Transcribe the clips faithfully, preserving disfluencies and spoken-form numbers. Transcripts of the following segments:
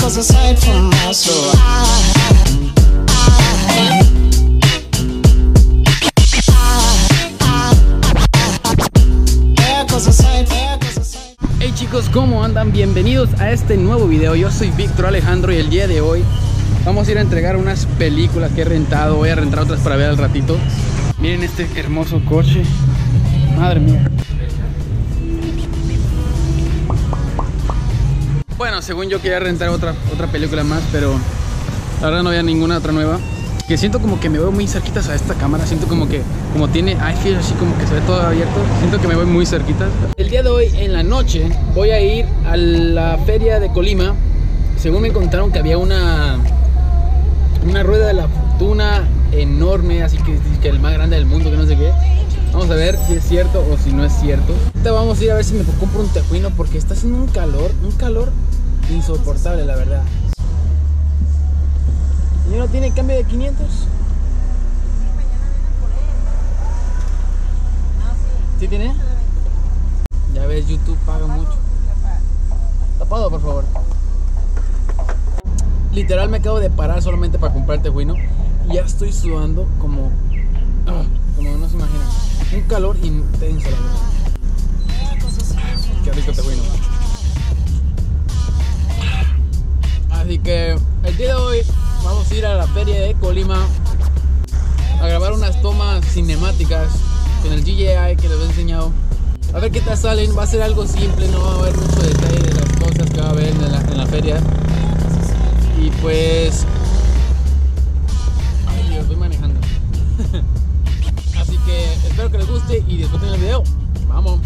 goes a sight for my soul. Hey chicos, ¿cómo andan? Bienvenidos a este nuevo video. Yo soy Víctor Alejandro y el día de hoy vamos a ir a entregar unas películas que he rentado. Voy a rentar otras para ver al ratito. Miren este hermoso coche. Madre mía. Bueno, según yo quería rentar otra, otra película más, pero la verdad no había ninguna otra nueva. Que siento como que me veo muy cerquitas a esta cámara. Siento como que, como tiene iFeel, así como que se ve todo abierto. Siento que me voy muy cerquitas. El día de hoy, en la noche, voy a ir a la feria de Colima. Según me contaron que había una Una rueda de la fortuna enorme, así que, que el más grande del mundo, que no sé qué. Vamos a ver si es cierto o si no es cierto. Ahorita vamos a ir a ver si me compro un tejuino, porque está haciendo un calor, un calor insoportable, la verdad. ¿Y no tiene cambio de quinientos? ¿Sí tiene? Ya ves, YouTube paga mucho. Tapado, por favor. Literal me acabo de parar solamente para comprar el tejuino y ya estoy sudando como, uh, como no se imaginan. Un calor intenso, la verdad. Qué rico tejuino. Así que el día de hoy vamos a ir a la feria de Colima a grabar unas tomas cinemáticas con el D J I que les he enseñado. A ver qué tal salen. Va a ser algo simple, no va a haber mucho detalle de las cosas que va a haber en la, en la feria. Y pues... Ay Dios, voy manejando. Así que espero que les guste y disfruten el video. ¡Vamos!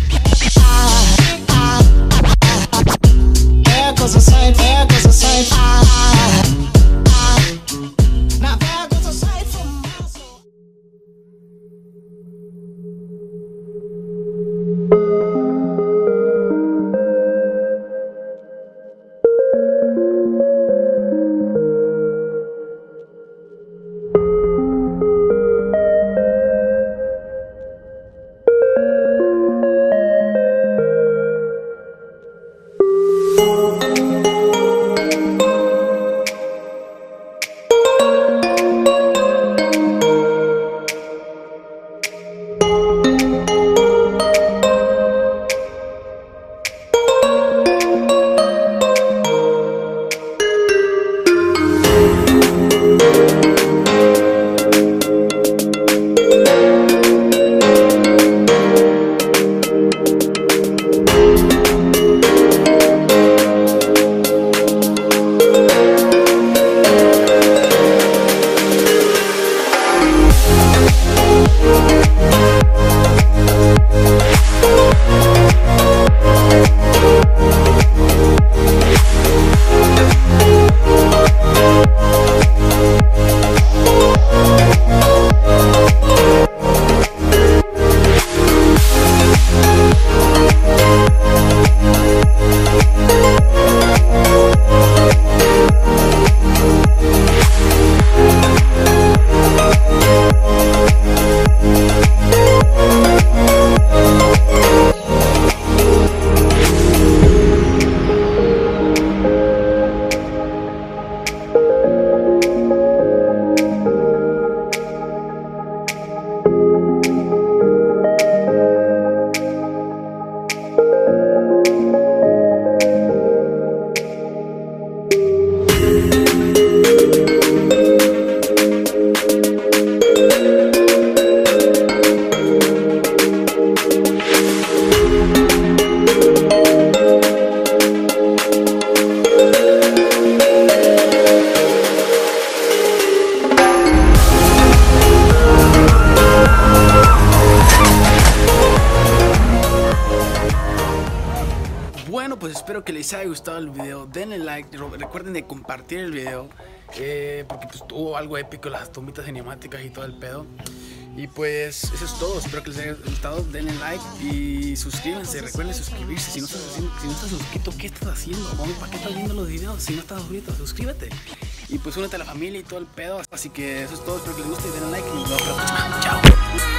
Bueno, pues espero que les haya gustado el video. Denle like, recuerden de compartir el video, eh, porque pues tuvo algo épico, las tomitas cinemáticas y todo el pedo. Y pues eso es todo, espero que les haya gustado. Denle like y suscríbanse, recuerden suscribirse. Si no estás, haciendo, si no estás suscrito, ¿qué estás haciendo? ¿Para qué estás viendo los videos? Si no estás suscrito, suscríbete. Y pues únete a la familia y todo el pedo. Así que eso es todo, espero que les guste y denle like y nos vemos la próxima. Chao.